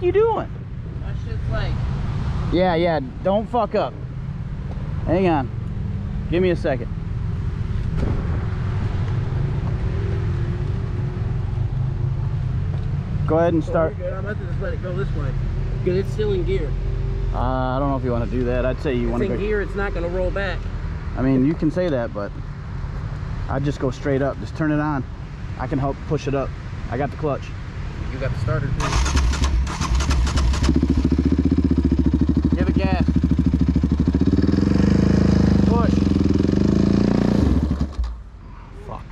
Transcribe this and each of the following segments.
you doing? That shit's like... Yeah, don't fuck up. Hang on. Give me a second. Go ahead and start. Good. I'm about to just let it go this way. Because it's still in gear. I don't know if you want to do that. I'd say you want to It's in gear, it's not going to roll back. I mean, you can say that, but I'd just go straight up. Just turn it on. I can help push it up. I got the clutch. You got the starter too. Give it gas. Push. Fuck.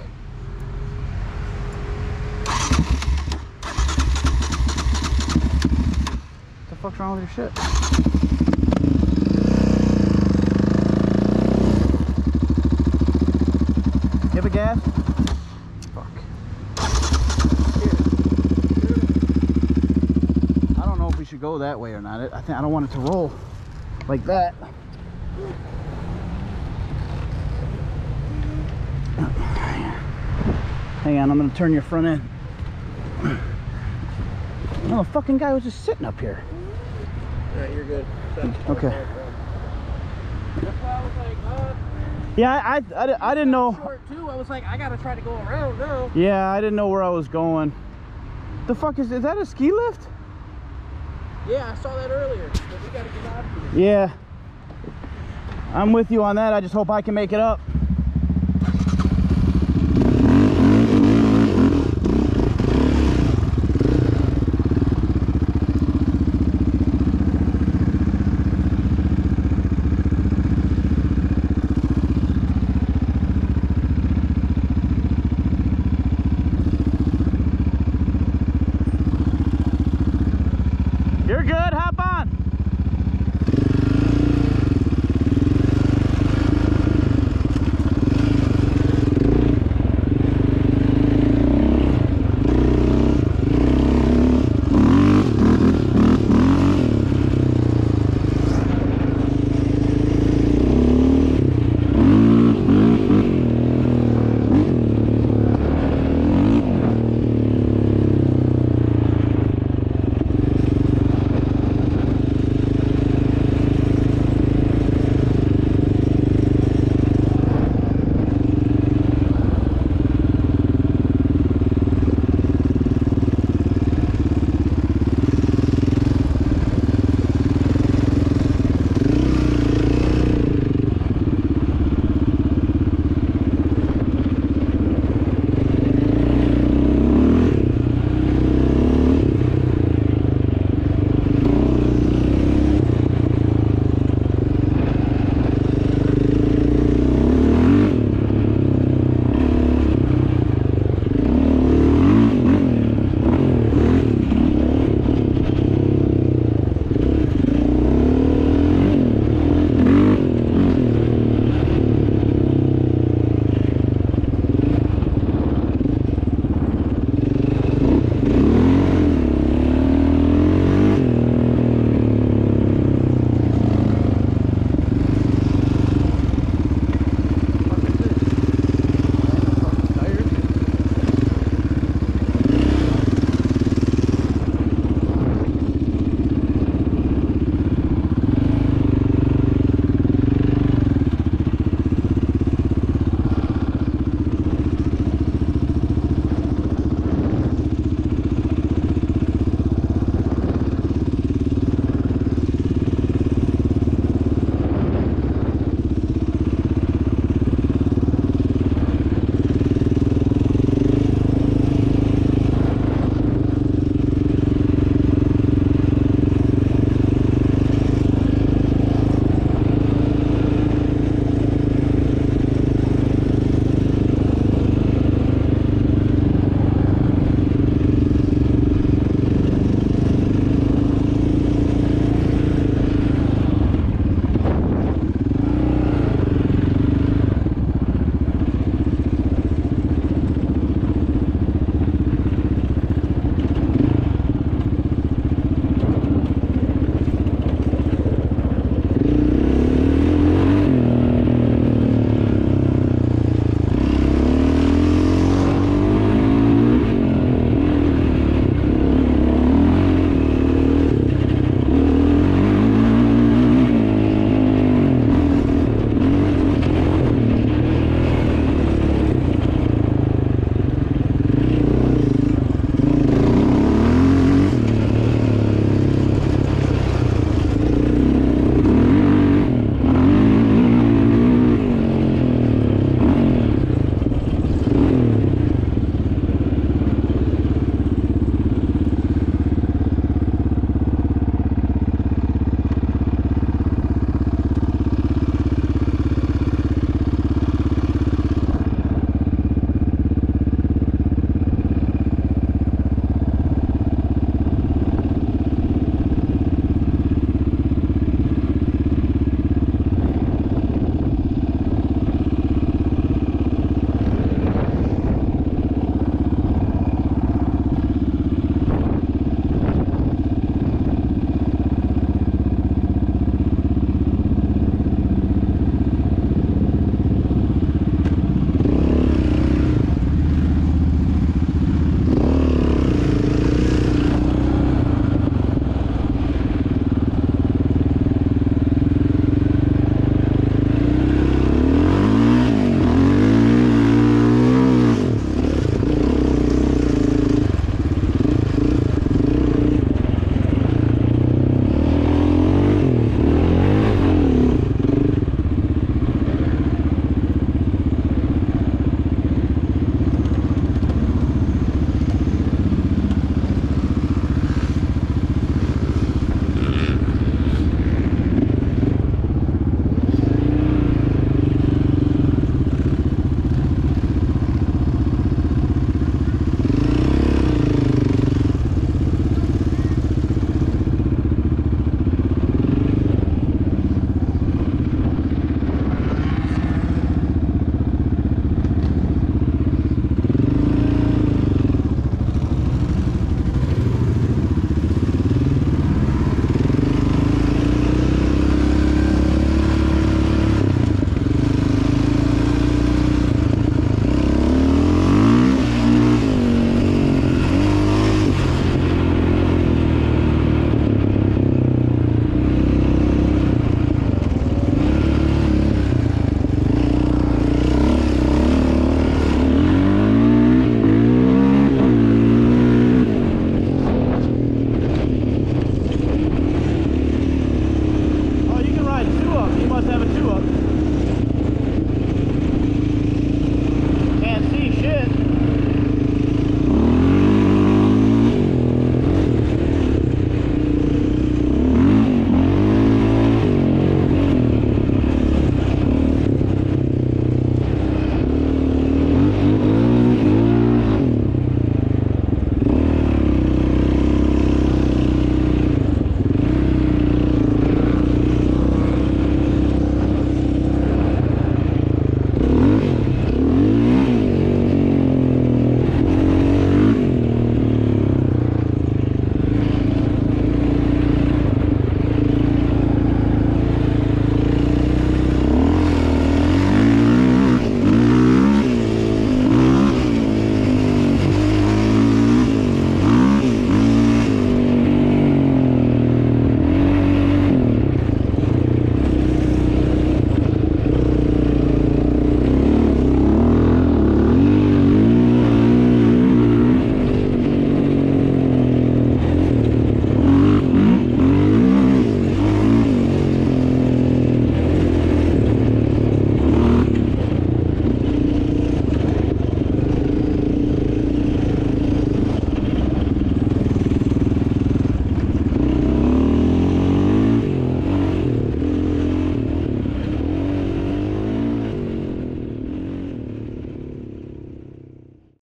What the fuck's wrong with your shit? Give it gas. Fuck. I don't know if we should go that way or not. I think I don't want it to roll like that. Hang on, I'm gonna turn your front end. No, the fucking guy was just sitting up here. Alright, you're good. Okay. That's why I was like, Yeah, I didn't know. short too. I was like, I gotta try to go around now. Yeah, I didn't know where I was going. The fuck is that a ski lift? Yeah, I saw that earlier. But we gotta get out of here. Yeah. I'm with you on that. I just hope I can make it up.